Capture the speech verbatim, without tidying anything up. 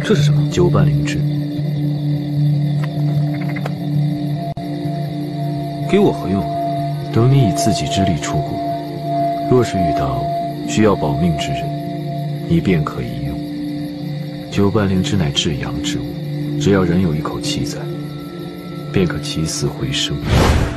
这是什么？ 九半灵芝。 给我何用？ 等你以自己之力出谷，若是遇到需要保命之人，你便可以用。九半灵芝乃至阳之物，只要人有一口气在，便可起死回生。